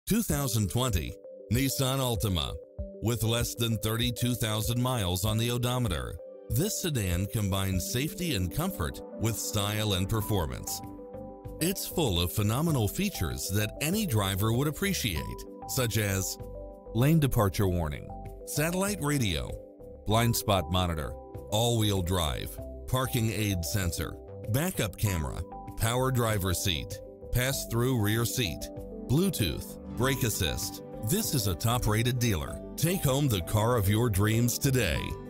2020 Nissan Altima. With less than 32,000 miles on the odometer, this sedan combines safety and comfort with style and performance. It's full of phenomenal features that any driver would appreciate, such as lane departure warning, satellite radio, blind spot monitor, all-wheel drive, parking aid sensor, backup camera, power driver seat, pass-through rear seat, Bluetooth, brake assist. This is a top-rated dealer. Take home the car of your dreams today.